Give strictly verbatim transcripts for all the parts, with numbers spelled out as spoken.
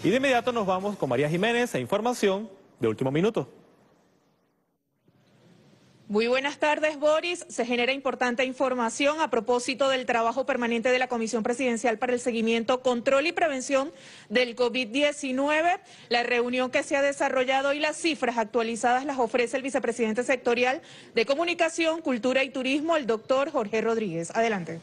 Y de inmediato nos vamos con María Jiménez a información de último minuto. Muy buenas tardes, Boris. Se genera importante información a propósito del trabajo permanente de la Comisión Presidencial para el Seguimiento, Control y Prevención del COVID diecinueve. La reunión que se ha desarrollado y las cifras actualizadas las ofrece el vicepresidente sectorial de Comunicación, Cultura y Turismo, el doctor Jorge Rodríguez. Adelante.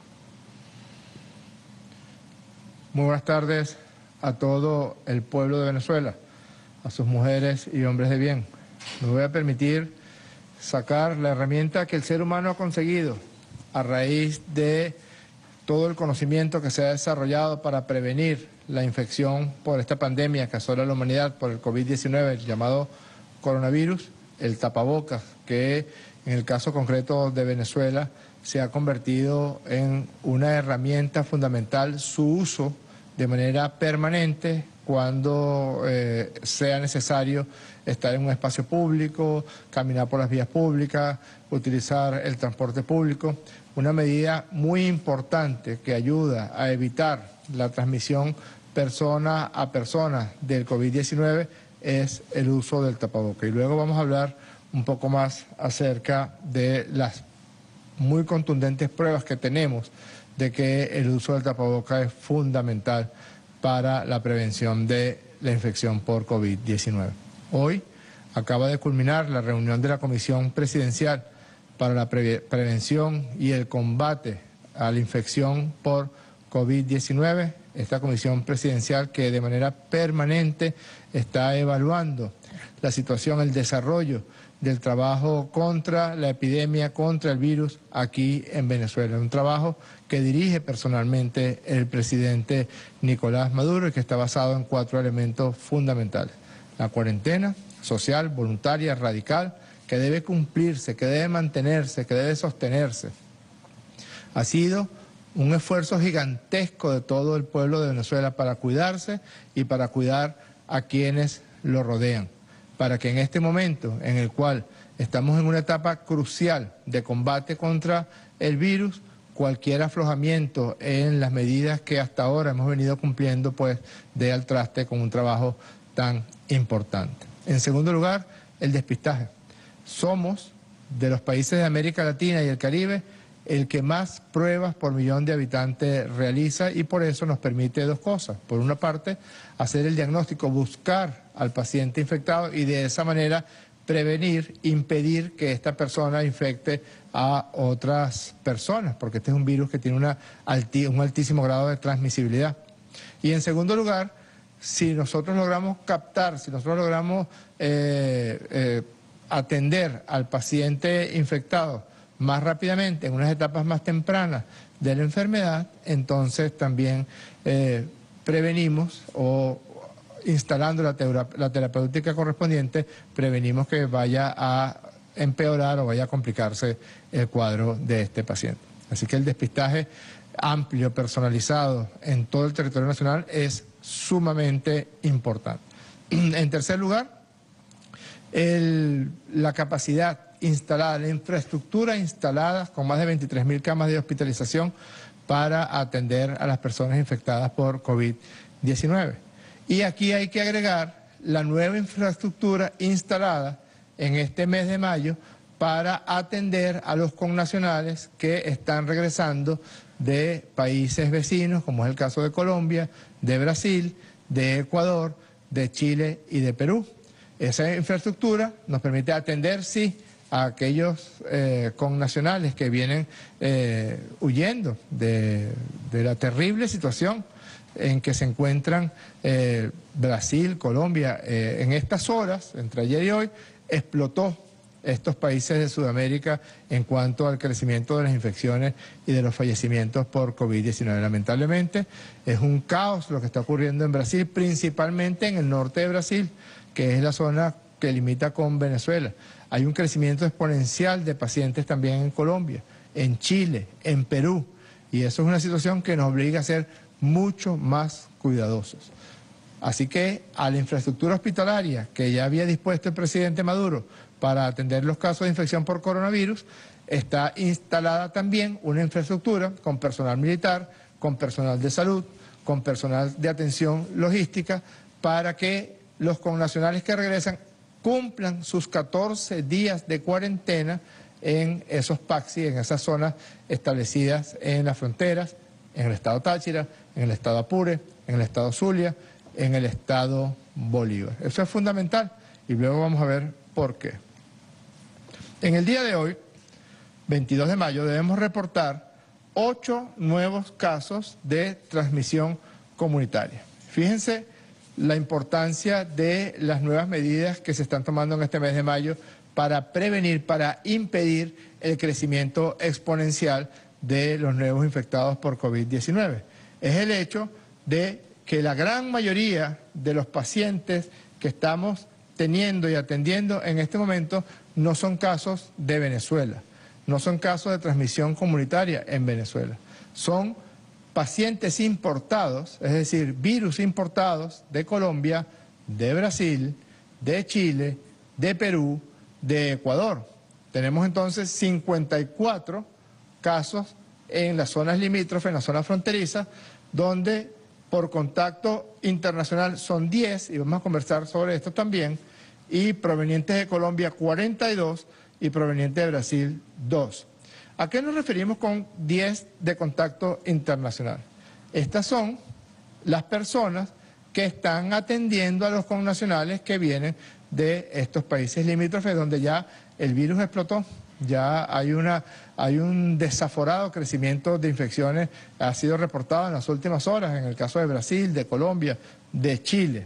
Muy buenas tardes a todo el pueblo de Venezuela, a sus mujeres y hombres de bien. Me voy a permitir sacar la herramienta que el ser humano ha conseguido a raíz de todo el conocimiento que se ha desarrollado para prevenir la infección por esta pandemia que asola a la humanidad por el COVID diecinueve, el llamado coronavirus, el tapabocas, que en el caso concreto de Venezuela se ha convertido en una herramienta fundamental, su uso de manera permanente cuando eh, sea necesario estar en un espacio público, caminar por las vías públicas, utilizar el transporte público. Una medida muy importante que ayuda a evitar la transmisión persona a persona del COVID diecinueve es el uso del tapaboca. Y luego vamos a hablar un poco más acerca de las muy contundentes pruebas que tenemos de que el uso del tapaboca es fundamental para la prevención de la infección por COVID diecinueve. Hoy acaba de culminar la reunión de la Comisión Presidencial para la Pre- Prevención y el Combate a la Infección por COVID diecinueve, esta comisión presidencial que de manera permanente está evaluando la situación, el desarrollo del trabajo contra la epidemia, contra el virus aquí en Venezuela. Un trabajo que dirige personalmente el presidente Nicolás Maduro y que está basado en cuatro elementos fundamentales. La cuarentena social, voluntaria, radical, que debe cumplirse, que debe mantenerse, que debe sostenerse. Ha sido un esfuerzo gigantesco de todo el pueblo de Venezuela para cuidarse y para cuidar a quienes lo rodean, para que en este momento en el cual estamos en una etapa crucial de combate contra el virus, cualquier aflojamiento en las medidas que hasta ahora hemos venido cumpliendo, pues dé al traste con un trabajo tan importante. En segundo lugar, el despistaje. Somos, de los países de América Latina y el Caribe, el que más pruebas por millón de habitantes realiza y por eso nos permite dos cosas. Por una parte, hacer el diagnóstico, buscar al paciente infectado y de esa manera prevenir, impedir que esta persona infecte a otras personas, porque este es un virus que tiene una alti- un altísimo grado de transmisibilidad. Y en segundo lugar, si nosotros logramos captar, si nosotros logramos eh, eh, atender al paciente infectado más rápidamente, en unas etapas más tempranas de la enfermedad, entonces también eh, prevenimos o instalando la, teura, la terapéutica correspondiente, prevenimos que vaya a empeorar o vaya a complicarse el cuadro de este paciente. Así que el despistaje amplio, personalizado en todo el territorio nacional es sumamente importante. En tercer lugar, el, la capacidad instalada, la infraestructura instalada con más de veintitrés mil camas de hospitalización para atender a las personas infectadas por COVID diecinueve. Y aquí hay que agregar la nueva infraestructura instalada en este mes de mayo para atender a los connacionales que están regresando de países vecinos, como es el caso de Colombia, de Brasil, de Ecuador, de Chile y de Perú. Esa infraestructura nos permite atender, sí, a aquellos eh, connacionales que vienen eh, huyendo de, de la terrible situación en que se encuentran eh, Brasil, Colombia. Eh, en estas horas, entre ayer y hoy, explotó estos países de Sudamérica en cuanto al crecimiento de las infecciones y de los fallecimientos por COVID diecinueve. Lamentablemente es un caos lo que está ocurriendo en Brasil, principalmente en el norte de Brasil, que es la zona que limita con Venezuela. Hay un crecimiento exponencial de pacientes también en Colombia, en Chile, en Perú, y eso es una situación que nos obliga a ser mucho más cuidadosos. Así que a la infraestructura hospitalaria que ya había dispuesto el presidente Maduro para atender los casos de infección por coronavirus, está instalada también una infraestructura con personal militar, con personal de salud, con personal de atención logística, para que los connacionales que regresan cumplan sus catorce días de cuarentena en esos P A C S I, en esas zonas establecidas en las fronteras, en el estado Táchira, en el estado Apure, en el estado Zulia, en el estado Bolívar. Eso es fundamental y luego vamos a ver por qué. En el día de hoy, veintidós de mayo, debemos reportar ocho nuevos casos de transmisión comunitaria. Fíjense la importancia de las nuevas medidas que se están tomando en este mes de mayo para prevenir, para impedir el crecimiento exponencial de los nuevos infectados por COVID diecinueve. Es el hecho de que la gran mayoría de los pacientes que estamos teniendo y atendiendo en este momento no son casos de Venezuela, no son casos de transmisión comunitaria en Venezuela, son pacientes importados, es decir, virus importados de Colombia, de Brasil, de Chile, de Perú, de Ecuador. Tenemos entonces cincuenta y cuatro casos en las zonas limítrofes, en la zona fronteriza, donde por contacto internacional son diez, y vamos a conversar sobre esto también, y provenientes de Colombia cuarenta y dos y provenientes de Brasil dos. ¿A qué nos referimos con diez de contacto internacional? Estas son las personas que están atendiendo a los connacionales que vienen de estos países limítrofes donde ya el virus explotó, ya hay, una, hay un desaforado crecimiento de infecciones, ha sido reportado en las últimas horas, en el caso de Brasil, de Colombia, de Chile.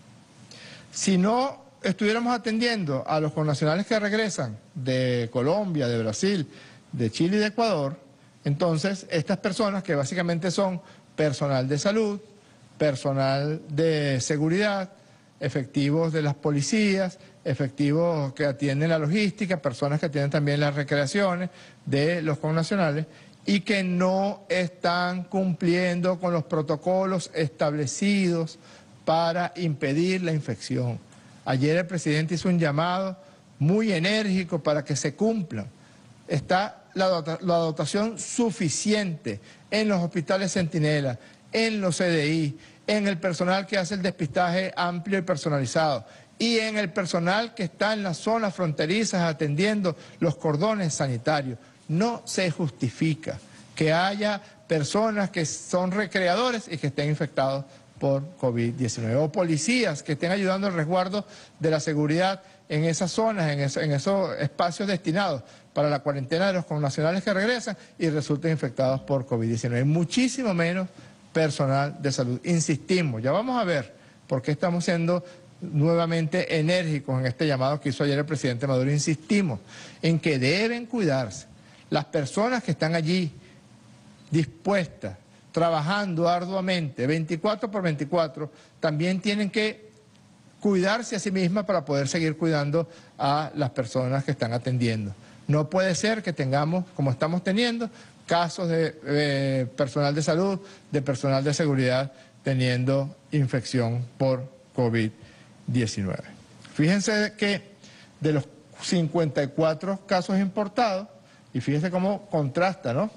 Si no estuviéramos atendiendo a los connacionales que regresan de Colombia, de Brasil, de Chile y de Ecuador, entonces estas personas que básicamente son personal de salud, personal de seguridad, efectivos de las policías, efectivos que atienden la logística, personas que atienden también las recreaciones de los connacionales y que no están cumpliendo con los protocolos establecidos para impedir la infección. Ayer el presidente hizo un llamado muy enérgico para que se cumplan. Está la, dota, la dotación suficiente en los hospitales Centinela, en los C D I, en el personal que hace el despistaje amplio y personalizado y en el personal que está en las zonas fronterizas atendiendo los cordones sanitarios. No se justifica que haya personas que son recreadores y que estén infectados por COVID diecinueve, o policías que estén ayudando al resguardo de la seguridad en esas zonas, en, eso, en esos espacios destinados para la cuarentena de los connacionales que regresan y resulten infectados por COVID diecinueve. Muchísimo menos personal de salud. Insistimos, ya vamos a ver por qué estamos siendo nuevamente enérgicos en este llamado que hizo ayer el presidente Maduro. Insistimos en que deben cuidarse las personas que están allí dispuestas, trabajando arduamente, veinticuatro por veinticuatro, también tienen que cuidarse a sí mismas para poder seguir cuidando a las personas que están atendiendo. No puede ser que tengamos, como estamos teniendo, casos de eh, personal de salud, de personal de seguridad teniendo infección por COVID diecinueve. Fíjense que de los cincuenta y cuatro casos importados, y fíjense cómo contrasta, ¿no?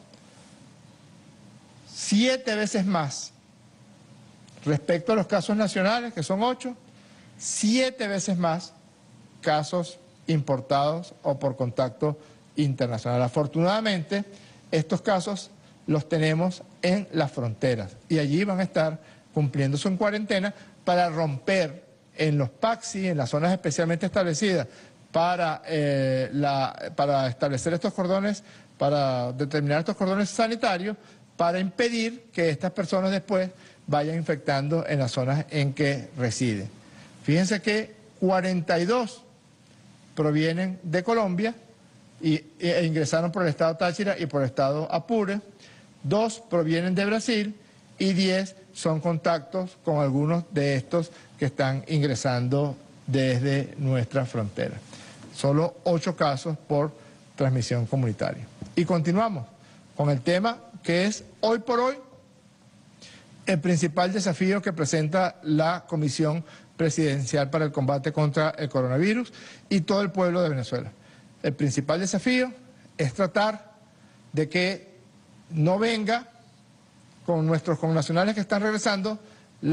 Siete veces más respecto a los casos nacionales, que son ocho, siete veces más casos importados o por contacto internacional. Afortunadamente, estos casos los tenemos en las fronteras y allí van a estar cumpliéndose en cuarentena para romper en los P A C S I, en las zonas especialmente establecidas para, eh, la, para establecer estos cordones, para determinar estos cordones sanitarios, para impedir que estas personas después vayan infectando en las zonas en que residen. Fíjense que cuarenta y dos provienen de Colombia y, e ingresaron por el estado Táchira y por el estado Apure, dos provienen de Brasil y diez son contactos con algunos de estos que están ingresando desde nuestra frontera. Solo ocho casos por transmisión comunitaria. Y continuamos con el tema que es hoy por hoy el principal desafío que presenta la Comisión Presidencial para el Combate contra el Coronavirus y todo el pueblo de Venezuela. El principal desafío es tratar de que no venga con nuestros connacionales que están regresando la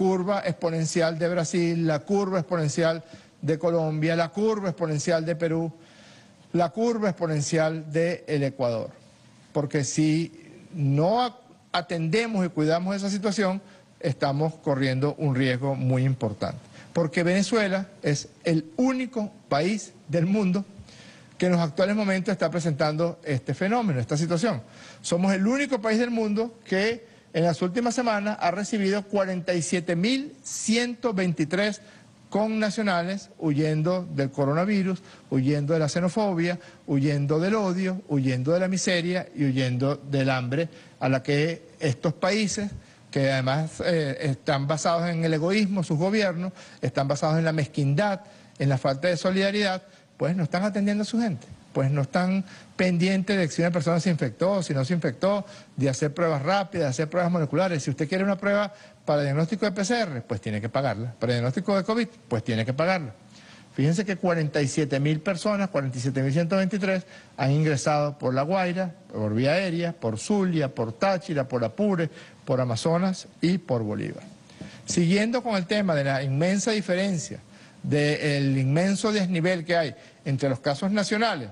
curva exponencial de Brasil, la curva exponencial de Colombia, la curva exponencial de Perú, la curva exponencial del Ecuador. Porque si no atendemos y cuidamos esa situación, estamos corriendo un riesgo muy importante. Porque Venezuela es el único país del mundo que en los actuales momentos está presentando este fenómeno, esta situación. Somos el único país del mundo que en las últimas semanas ha recibido cuarenta y siete mil ciento veintitrés connacionales huyendo del coronavirus, huyendo de la xenofobia, huyendo del odio, huyendo de la miseria y huyendo del hambre, a la que estos países, que además eh, están basados en el egoísmo, sus gobiernos, están basados en la mezquindad, en la falta de solidaridad, pues no están atendiendo a su gente, pues no están pendientes de si una persona se infectó, si no se infectó, de hacer pruebas rápidas, de hacer pruebas moleculares. Si usted quiere una prueba para diagnóstico de P C R, pues tiene que pagarla. Para diagnóstico de COVID, pues tiene que pagarla. Fíjense que cuarenta y siete mil personas, cuarenta y siete mil ciento veintitrés, han ingresado por La Guaira, por vía aérea, por Zulia, por Táchira, por Apure, por Amazonas y por Bolívar. Siguiendo con el tema de la inmensa diferencia, del inmenso desnivel que hay entre los casos nacionales,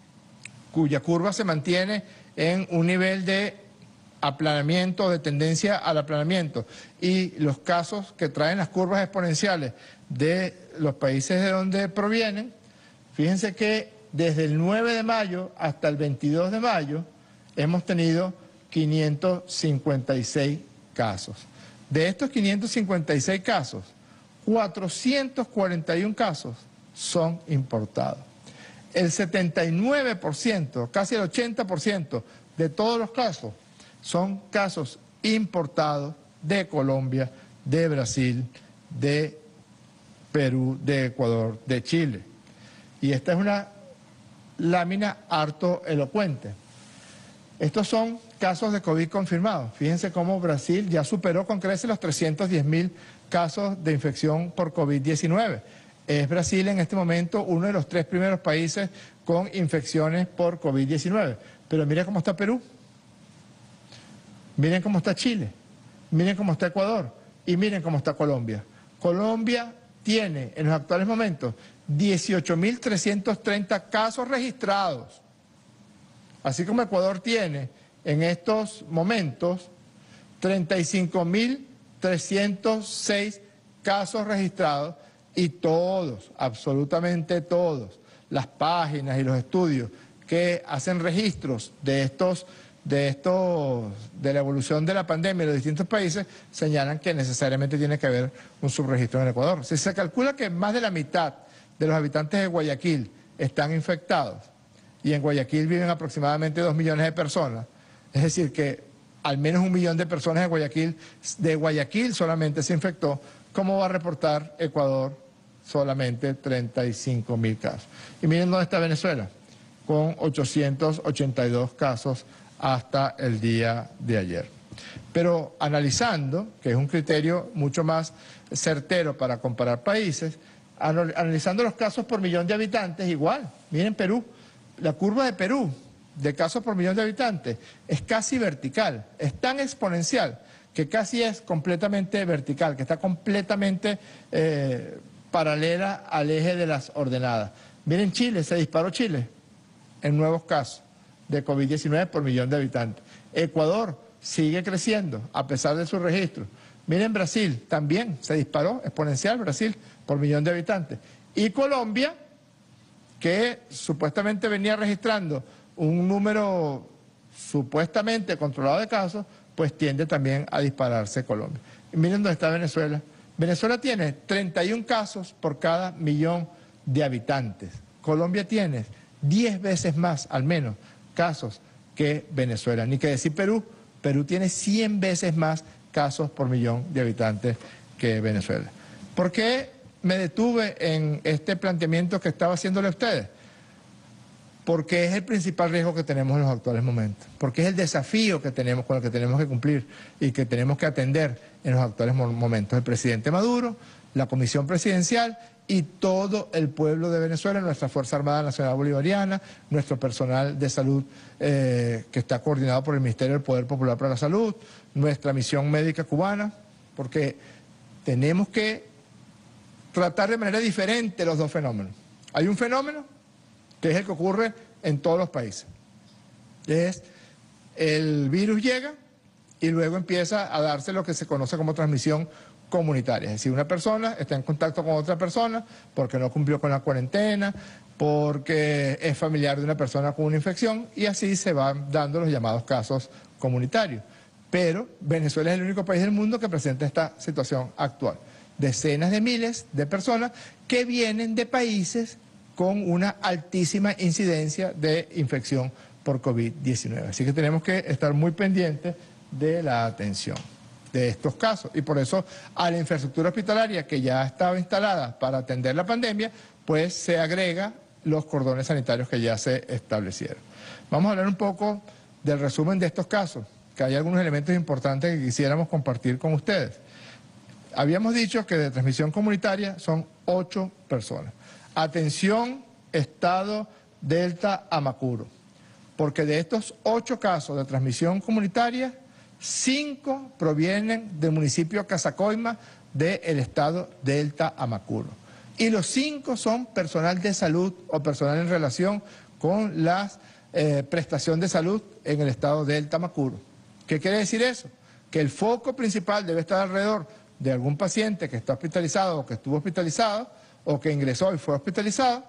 cuya curva se mantiene en un nivel de aplanamiento, de tendencia al aplanamiento, y los casos que traen las curvas exponenciales de los países de donde provienen, fíjense que desde el nueve de mayo hasta el veintidós de mayo hemos tenido quinientos cincuenta y seis casos. De estos quinientos cincuenta y seis casos, cuatrocientos cuarenta y uno casos son importados. El setenta y nueve por ciento, casi el ochenta por ciento de todos los casos son casos importados de Colombia, de Brasil, de Perú, de Ecuador, de Chile. Y esta es una lámina harto elocuente. Estos son casos de COVID confirmados. Fíjense cómo Brasil ya superó con creces los trescientos diez mil casos de infección por COVID diecinueve. Es Brasil en este momento uno de los tres primeros países con infecciones por COVID diecinueve. Pero miren cómo está Perú, miren cómo está Chile, miren cómo está Ecuador y miren cómo está Colombia. Colombia tiene en los actuales momentos dieciocho mil trescientos treinta casos registrados, así como Ecuador tiene en estos momentos treinta y cinco mil trescientos seis casos registrados, y todos, absolutamente todos, las páginas y los estudios que hacen registros de estos, de estos, de la evolución de la pandemia en los distintos países, señalan que necesariamente tiene que haber un subregistro en Ecuador. Si se calcula que más de la mitad de los habitantes de Guayaquil están infectados, y en Guayaquil viven aproximadamente dos millones de personas, es decir que al menos un millón de personas de Guayaquil, de Guayaquil solamente se infectó, ¿cómo va a reportar Ecuador solamente treinta y cinco mil casos? Y miren dónde está Venezuela, con ochocientos ochenta y dos casos hasta el día de ayer. Pero analizando, que es un criterio mucho más certero para comparar países, analizando los casos por millón de habitantes, igual, miren Perú, la curva de Perú, de casos por millón de habitantes, es casi vertical, es tan exponencial que casi es completamente vertical, que está completamente eh, paralela al eje de las ordenadas. Miren Chile, se disparó Chile en nuevos casos de COVID diecinueve por millón de habitantes. Ecuador sigue creciendo a pesar de su registro. Miren Brasil, también se disparó exponencial Brasil por millón de habitantes. Y Colombia, que supuestamente venía registrando un número supuestamente controlado de casos, pues tiende también a dispararse Colombia. Y miren dónde está Venezuela. Venezuela tiene treinta y uno casos por cada millón de habitantes. Colombia tiene diez veces más, al menos, casos que Venezuela. Ni que decir Perú, Perú tiene cien veces más casos por millón de habitantes que Venezuela. ¿Por qué me detuve en este planteamiento que estaba haciéndole a ustedes? Porque es el principal riesgo que tenemos en los actuales momentos, porque es el desafío que tenemos, con el que tenemos que cumplir y que tenemos que atender en los actuales momentos. El presidente Maduro, la Comisión Presidencial y todo el pueblo de Venezuela, nuestra Fuerza Armada Nacional Bolivariana, nuestro personal de salud eh, que está coordinado por el Ministerio del Poder Popular para la Salud, nuestra misión médica cubana, porque tenemos que tratar de manera diferente los dos fenómenos. Hay un fenómeno que es el que ocurre en todos los países. Es el virus llega y luego empieza a darse lo que se conoce como transmisión comunitaria. Es decir, una persona está en contacto con otra persona porque no cumplió con la cuarentena, porque es familiar de una persona con una infección y así se van dando los llamados casos comunitarios. Pero Venezuela es el único país del mundo que presenta esta situación actual. Decenas de miles de personas que vienen de países con una altísima incidencia de infección por COVID diecinueve. Así que tenemos que estar muy pendientes de la atención de estos casos. Y por eso a la infraestructura hospitalaria que ya estaba instalada para atender la pandemia, pues se agrega los cordones sanitarios que ya se establecieron. Vamos a hablar un poco del resumen de estos casos, que hay algunos elementos importantes que quisiéramos compartir con ustedes. Habíamos dicho que de transmisión comunitaria son ocho personas. Atención, estado Delta Amacuro, porque de estos ocho casos de transmisión comunitaria, cinco provienen del municipio Casacoima del estado Delta Amacuro. Y los cinco son personal de salud o personal en relación con la eh, prestación de salud en el estado Delta Amacuro. ¿Qué quiere decir eso? Que el foco principal debe estar alrededor de algún paciente que está hospitalizado o que estuvo hospitalizado o que ingresó y fue hospitalizado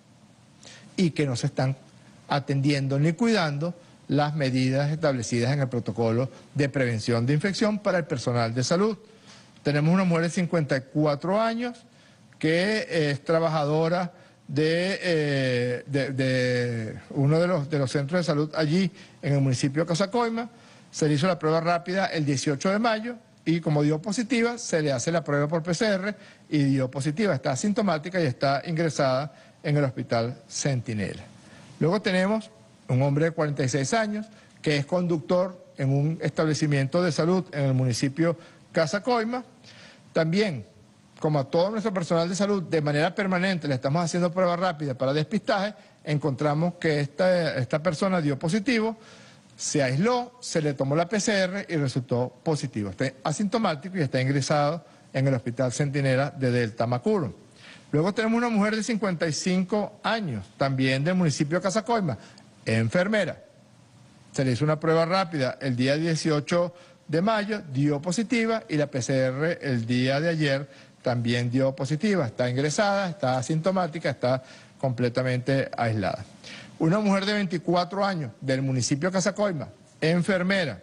y que no se están atendiendo ni cuidando las medidas establecidas en el protocolo de prevención de infección para el personal de salud. Tenemos una mujer de cincuenta y cuatro años que es trabajadora de, eh, de, de uno de los, de los centros de salud allí en el municipio de Casacoima. Se le hizo la prueba rápida el dieciocho de mayo y como dio positiva, se le hace la prueba por P C R y dio positiva. Está asintomática y está ingresada en el hospital Centinela. Luego tenemos un hombre de cuarenta y seis años que es conductor en un establecimiento de salud en el municipio Casacoima. También, como a todo nuestro personal de salud, de manera permanente le estamos haciendo prueba rápida para despistaje, encontramos que esta, esta persona dio positivo, se aisló, se le tomó la P C R y resultó positivo. Está asintomático y está ingresado en el hospital Centinela de Delta Amacuro. Luego tenemos una mujer de cincuenta y cinco años, también del municipio de Casacoima, enfermera. Se le hizo una prueba rápida el día dieciocho de mayo, dio positiva y la P C R el día de ayer también dio positiva. Está ingresada, está asintomática, está completamente aislada. Una mujer de veinticuatro años del municipio de Casacoima, enfermera,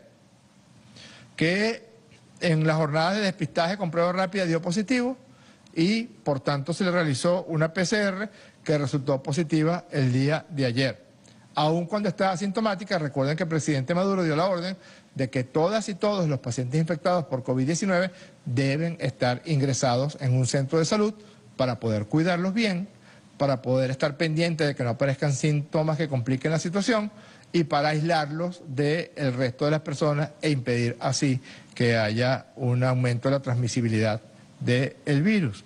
que en las jornadas de despistaje con prueba rápida dio positivo y por tanto se le realizó una P C R que resultó positiva el día de ayer. Aun cuando está asintomática, recuerden que el presidente Maduro dio la orden de que todas y todos los pacientes infectados por COVID diecinueve deben estar ingresados en un centro de salud para poder cuidarlos bien, para poder estar pendientes de que no aparezcan síntomas que compliquen la situación y para aislarlos del resto de las personas e impedir así que haya un aumento de la transmisibilidad del virus.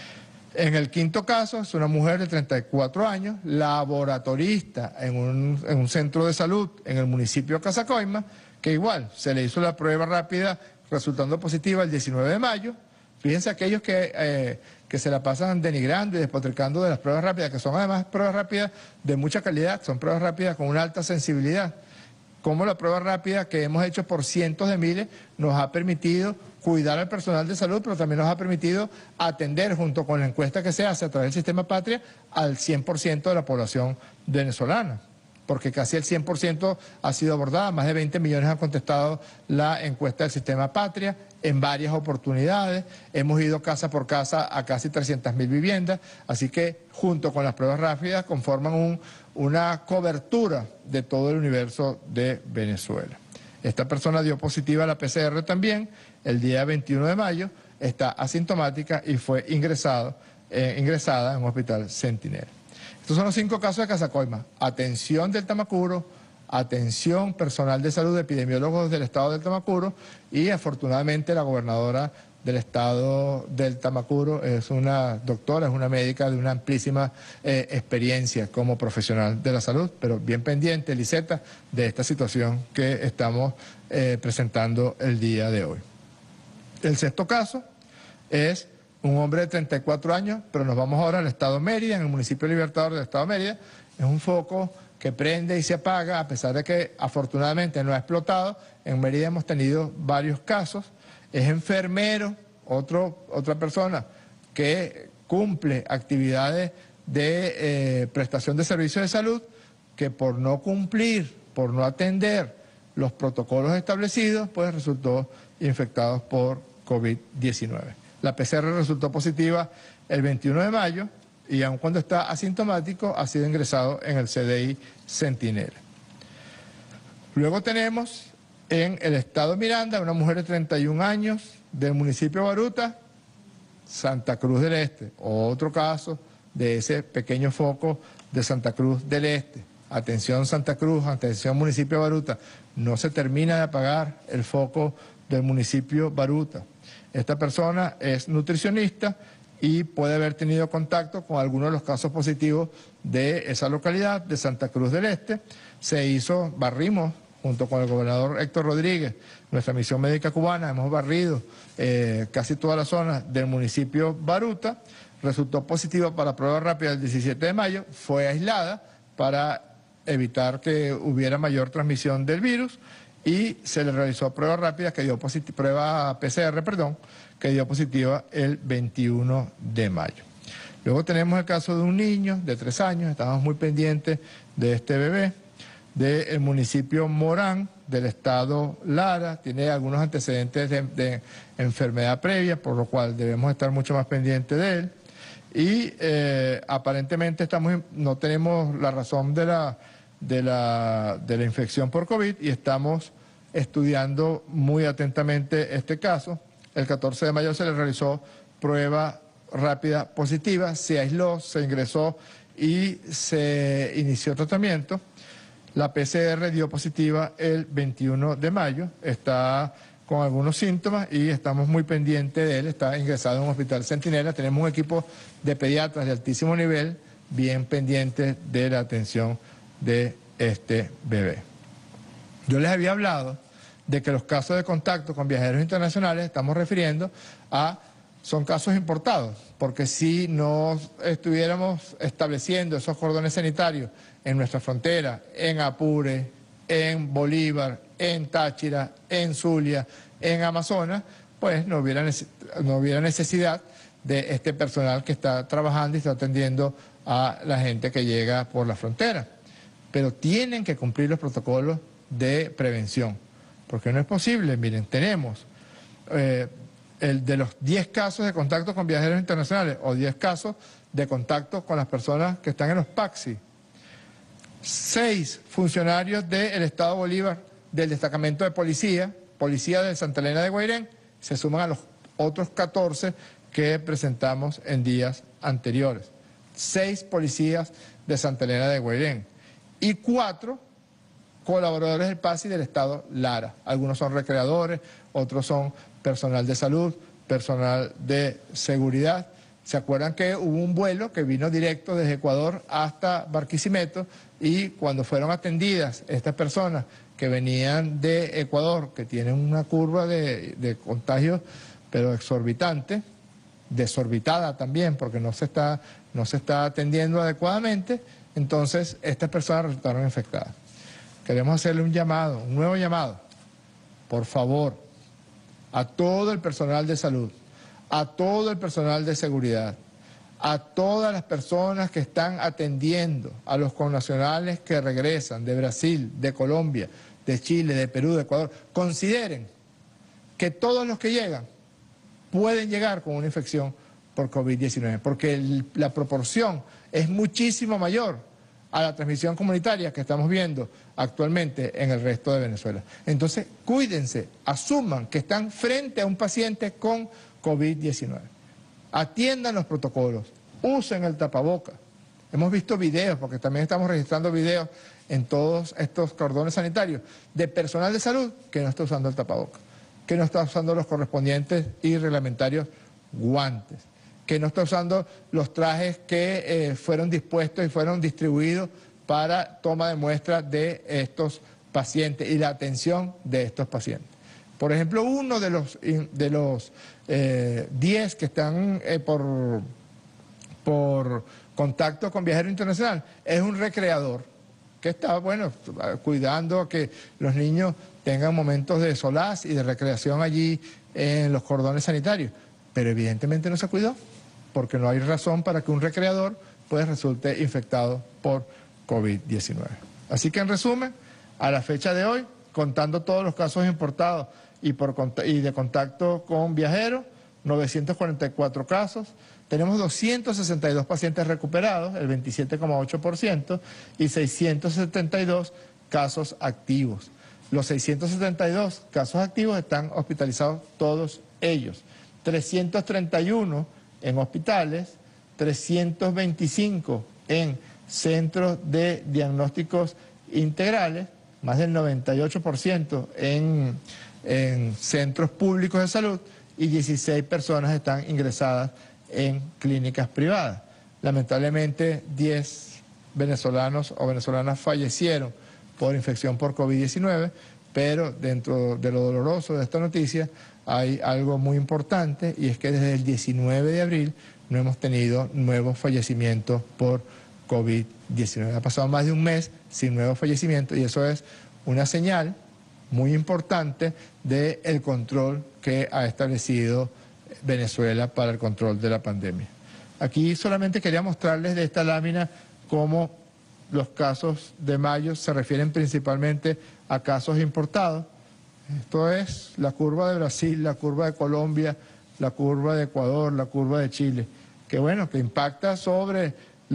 En el quinto caso es una mujer de treinta y cuatro años, laboratorista en un, en un centro de salud en el municipio de Casacoima, que igual se le hizo la prueba rápida resultando positiva el diecinueve de mayo. Fíjense aquellos que, eh, que se la pasan denigrando y despotricando de las pruebas rápidas, que son además pruebas rápidas de mucha calidad, son pruebas rápidas con una alta sensibilidad. Como la prueba rápida que hemos hecho por cientos de miles nos ha permitido cuidar al personal de salud, pero también nos ha permitido atender junto con la encuesta que se hace a través del Sistema Patria al cien por ciento de la población venezolana, porque casi el cien por ciento ha sido abordada, más de veinte millones han contestado la encuesta del Sistema Patria en varias oportunidades, hemos ido casa por casa a casi trescientas mil viviendas, así que junto con las pruebas rápidas conforman un, una cobertura de todo el universo de Venezuela. Esta persona dio positiva a la P C R también el día veintiuno de mayo, está asintomática y fue ingresado, eh, ingresada en un hospital Centinela. Estos son los cinco casos de Casacoima. Atención del Tamacuro, atención personal de salud, epidemiólogos del estado del Tamacuro y afortunadamente la gobernadora del estado del Tamacuro es una doctora, es una médica de una amplísima eh, experiencia como profesional de la salud, pero bien pendiente, Liseta, de esta situación que estamos eh, presentando el día de hoy. El sexto caso es un hombre de treinta y cuatro años, pero nos vamos ahora al estado Mérida, en el municipio Libertador del estado Mérida. Es un foco que prende y se apaga, a pesar de que afortunadamente no ha explotado. En Mérida hemos tenido varios casos. Es enfermero, otro, otra persona que cumple actividades de eh, prestación de servicios de salud, que por no cumplir, por no atender los protocolos establecidos, pues resultó infectado por COVID diecinueve. La P C R resultó positiva el veintiuno de mayo y aun cuando está asintomático ha sido ingresado en el C D I Centinela. Luego tenemos en el estado Miranda una mujer de treinta y un años del municipio Baruta, Santa Cruz del Este, otro caso de ese pequeño foco de Santa Cruz del Este. Atención Santa Cruz, atención municipio Baruta, no se termina de apagar el foco del municipio Baruta. Esta persona es nutricionista y puede haber tenido contacto con algunos de los casos positivos de esa localidad, de Santa Cruz del Este. Se hizo, barrimos, junto con el gobernador Héctor Rodríguez, nuestra misión médica cubana, hemos barrido eh, casi toda la zona del municipio Baruta. Resultó positiva para prueba rápida el diecisiete de mayo, fue aislada para evitar que hubiera mayor transmisión del virus y se le realizó prueba rápida que dio positiva, prueba P C R, perdón, que dio positiva el veintiuno de mayo. Luego tenemos el caso de un niño de tres años, estamos muy pendientes de este bebé, del municipio Morán, del estado Lara, tiene algunos antecedentes de, de enfermedad previa, por lo cual debemos estar mucho más pendientes de él. Y eh, aparentemente estamos, no tenemos la razón de la, de, la, de la infección por COVID y estamos estudiando muy atentamente este caso. El catorce de mayo se le realizó prueba rápida positiva, se aisló, se ingresó y se inició tratamiento. La P C R dio positiva el veintiuno de mayo, está con algunos síntomas y estamos muy pendientes de él, está ingresado en un hospital Centinela. Tenemos un equipo de pediatras de altísimo nivel bien pendientes de la atención de este bebé. Yo les había hablado de que los casos de contacto con viajeros internacionales, estamos refiriendo a, son casos importados, porque si no estuviéramos estableciendo esos cordones sanitarios en nuestra frontera, en Apure, en Bolívar, en Táchira, en Zulia, en Amazonas, pues no hubiera, no hubiera necesidad de este personal que está trabajando y está atendiendo a la gente que llega por la frontera. Pero tienen que cumplir los protocolos de prevención, porque no es posible, miren, tenemos eh, el de los diez casos de contacto con viajeros internacionales o diez casos de contacto con las personas que están en los PAXI, seis funcionarios del Estado Bolívar, del destacamento de policía, policía de Santa Elena de Guairén, se suman a los otros catorce que presentamos en días anteriores. Seis policías de Santa Elena de Guairén y cuatro colaboradores del P A S I del Estado Lara. Algunos son recreadores, otros son personal de salud, personal de seguridad. ¿Se acuerdan que hubo un vuelo que vino directo desde Ecuador hasta Barquisimeto y cuando fueron atendidas estas personas que venían de Ecuador, que tienen una curva de, de contagio pero exorbitante, desorbitada también porque no se está, no se está atendiendo adecuadamente, entonces estas personas resultaron infectadas? Queremos hacerle un llamado, un nuevo llamado, por favor, a todo el personal de salud, a todo el personal de seguridad, a todas las personas que están atendiendo a los connacionales que regresan de Brasil, de Colombia, de Chile, de Perú, de Ecuador, consideren que todos los que llegan pueden llegar con una infección por COVID diecinueve, porque el, la proporción es muchísimo mayor a la transmisión comunitaria que estamos viendo actualmente en el resto de Venezuela. Entonces, cuídense, asuman que están frente a un paciente con COVID diecinueve. Atiendan los protocolos, usen el tapaboca. Hemos visto videos, porque también estamos registrando videos en todos estos cordones sanitarios, de personal de salud que no está usando el tapaboca, que no está usando los correspondientes y reglamentarios guantes, que no está usando los trajes que eh, fueron dispuestos y fueron distribuidos para toma de muestras de estos pacientes y la atención de estos pacientes. Por ejemplo, uno de los de los eh, diez que están eh, por, por contacto con viajero internacional es un recreador que está, bueno, cuidando que los niños tengan momentos de solaz y de recreación allí en los cordones sanitarios. Pero evidentemente no se cuidó, porque no hay razón para que un recreador pues resulte infectado por COVID diecinueve. Así que en resumen, a la fecha de hoy, contando todos los casos importados y, por, y de contacto con viajeros, novecientos cuarenta y cuatro casos, tenemos doscientos sesenta y dos pacientes recuperados, el veintisiete coma ocho por ciento, y seiscientos setenta y dos casos activos. Los seiscientos setenta y dos casos activos están hospitalizados todos ellos. trescientos treinta y uno en hospitales, trescientos veinticinco en centros de diagnósticos integrales, más del noventa y ocho por ciento en, en centros públicos de salud y dieciséis personas están ingresadas en clínicas privadas. Lamentablemente, diez venezolanos o venezolanas fallecieron por infección por COVID diecinueve, pero dentro de lo doloroso de esta noticia hay algo muy importante, y es que desde el diecinueve de abril no hemos tenido nuevos fallecimientos por COVID diecinueve. Ha pasado más de un mes sin nuevos fallecimientos, y eso es una señal muy importante del control que ha establecido Venezuela para el control de la pandemia. Aquí solamente quería mostrarles de esta lámina cómo los casos de mayo se refieren principalmente a casos importados. Esto es la curva de Brasil, la curva de Colombia, la curva de Ecuador, la curva de Chile, que bueno, que impacta sobre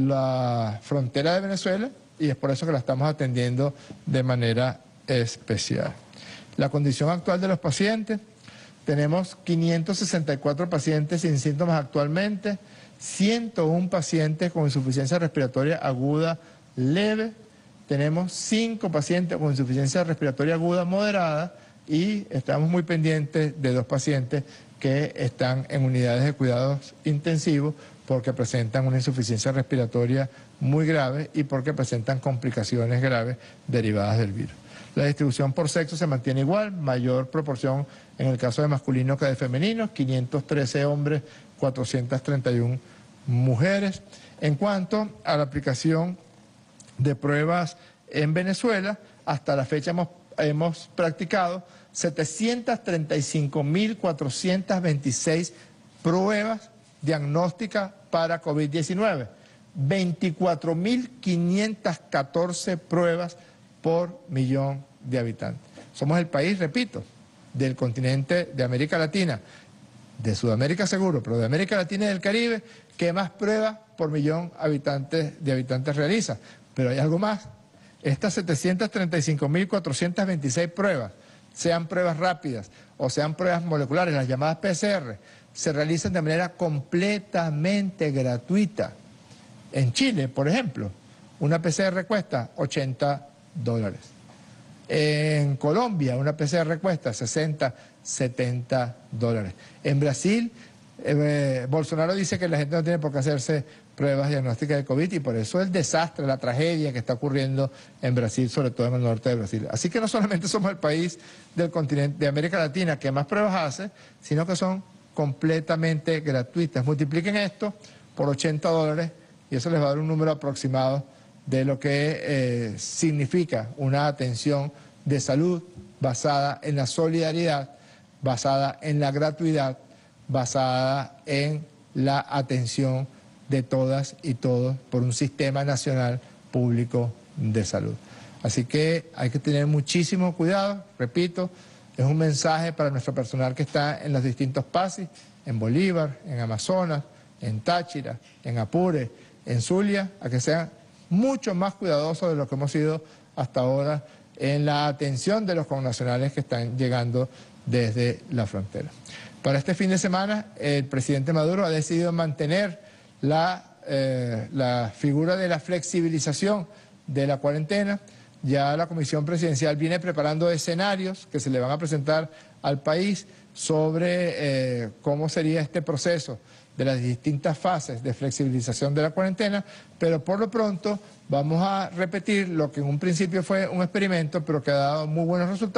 la frontera de Venezuela, y es por eso que la estamos atendiendo de manera especial. La condición actual de los pacientes: tenemos quinientos sesenta y cuatro pacientes sin síntomas actualmente, ciento uno pacientes con insuficiencia respiratoria aguda leve, tenemos cinco pacientes con insuficiencia respiratoria aguda moderada, y estamos muy pendientes de dos pacientes que están en unidades de cuidados intensivos porque presentan una insuficiencia respiratoria muy grave y porque presentan complicaciones graves derivadas del virus. La distribución por sexo se mantiene igual, mayor proporción en el caso de masculinos que de femeninos, quinientos trece hombres, cuatrocientas treinta y una mujeres. En cuanto a la aplicación de pruebas en Venezuela, hasta la fecha hemos, hemos practicado setecientas treinta y cinco mil cuatrocientas veintiséis pruebas diagnósticas para COVID diecinueve, veinticuatro mil quinientas catorce pruebas por millón de habitantes. Somos el país, repito, del continente de América Latina, de Sudamérica seguro, pero de América Latina y del Caribe, que más pruebas por millón habitantes, de habitantes realiza. Pero hay algo más. Estas setecientas treinta y cinco mil cuatrocientas veintiséis pruebas, sean pruebas rápidas o sean pruebas moleculares, las llamadas P C R, se realizan de manera completamente gratuita. En Chile, por ejemplo, una P C R cuesta ochenta dólares. En Colombia, una P C R cuesta sesenta, setenta dólares. En Brasil, eh, Bolsonaro dice que la gente no tiene por qué hacerse pruebas diagnósticas de COVID, y por eso el desastre, la tragedia que está ocurriendo en Brasil, sobre todo en el norte de Brasil. Así que no solamente somos el país del continente de América Latina que más pruebas hace, sino que son completamente gratuitas. Multipliquen esto por ochenta dólares y eso les va a dar un número aproximado de lo que eh, significa una atención de salud basada en la solidaridad, basada en la gratuidad, basada en la atención de todas y todos por un sistema nacional público de salud. Así que hay que tener muchísimo cuidado, repito, es un mensaje para nuestro personal que está en los distintos P A S I, en Bolívar, en Amazonas, en Táchira, en Apure, en Zulia, a que sean mucho más cuidadosos de lo que hemos sido hasta ahora en la atención de los connacionales que están llegando desde la frontera. Para este fin de semana, el presidente Maduro ha decidido mantener la, eh, la figura de la flexibilización de la cuarentena. Ya la Comisión Presidencial viene preparando escenarios que se le van a presentar al país sobre eh, cómo sería este proceso de las distintas fases de flexibilización de la cuarentena, pero por lo pronto vamos a repetir lo que en un principio fue un experimento, pero que ha dado muy buenos resultados,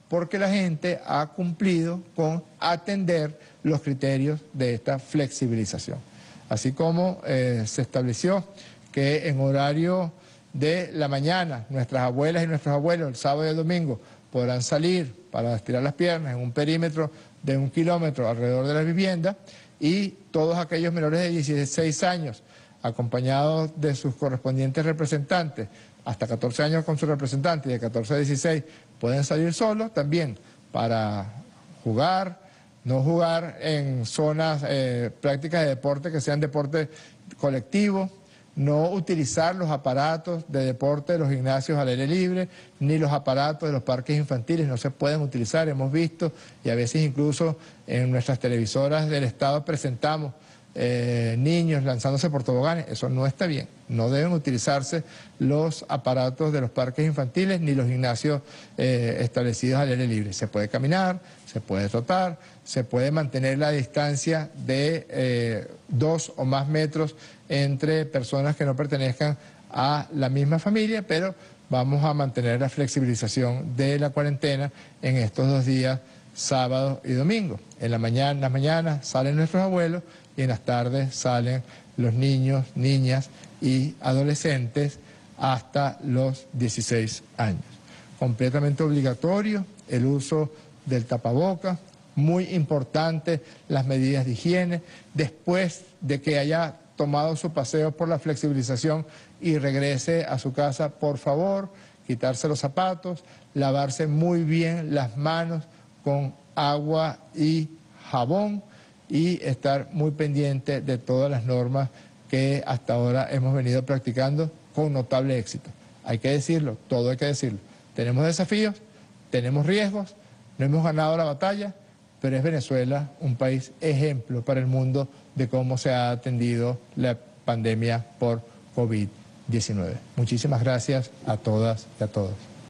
porque la gente ha cumplido con atender los criterios de esta flexibilización. Así como eh, se estableció que en horario de la mañana nuestras abuelas y nuestros abuelos el sábado y el domingo podrán salir para estirar las piernas en un perímetro de un kilómetro alrededor de la vivienda, y todos aquellos menores de dieciséis años acompañados de sus correspondientes representantes, hasta catorce años con su representante y de catorce a dieciséis pueden salir solos también para jugar, no jugar en zonas eh, prácticas de deporte que sean deporte colectivo, no utilizar los aparatos de deporte de los gimnasios al aire libre, ni los aparatos de los parques infantiles, no se pueden utilizar. Hemos visto, y a veces incluso en nuestras televisoras del Estado presentamos eh, niños lanzándose por toboganes. Eso no está bien. No deben utilizarse los aparatos de los parques infantiles ni los gimnasios eh, establecidos al aire libre. Se puede caminar, se puede trotar, se puede mantener la distancia de eh, dos o más metros entre personas que no pertenezcan a la misma familia, pero vamos a mantener la flexibilización de la cuarentena en estos dos días, sábado y domingo. En la mañana, en las mañanas salen nuestros abuelos y en las tardes salen los niños, niñas y adolescentes hasta los dieciséis años. Completamente obligatorio el uso del tapaboca, muy importante las medidas de higiene. Después de que haya tomado su paseo por la flexibilización y regrese a su casa, por favor, quitarse los zapatos, lavarse muy bien las manos con agua y jabón y estar muy pendiente de todas las normas que hasta ahora hemos venido practicando con notable éxito. Hay que decirlo, todo hay que decirlo. Tenemos desafíos, tenemos riesgos, no hemos ganado la batalla, pero es Venezuela un país ejemplo para el mundo de cómo se ha atendido la pandemia por COVID diecinueve. Muchísimas gracias a todas y a todos.